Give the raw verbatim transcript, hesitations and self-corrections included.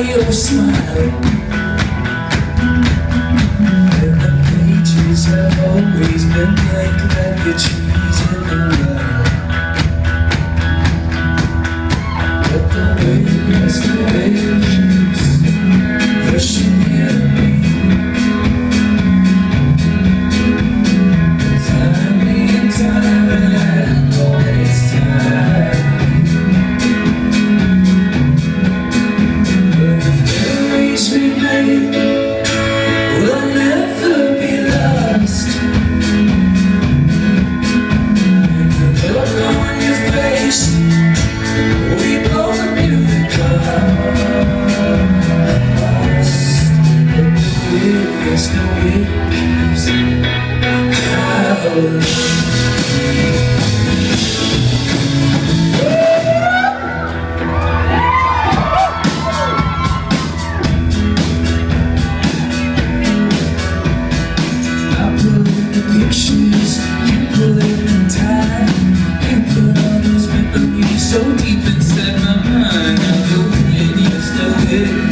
your smile, and the pages have always been blank like a cheese in the well. But the way yes, the way it keeps pushing near me, time and time, and I know it's time. Will never be lost. The look on your face, we both knew the cost. But the wind, yes, the wind keeps howling. Pictures, you pull in the time, you put all those memories so deep inside my mind. Now the wind, yes, the wind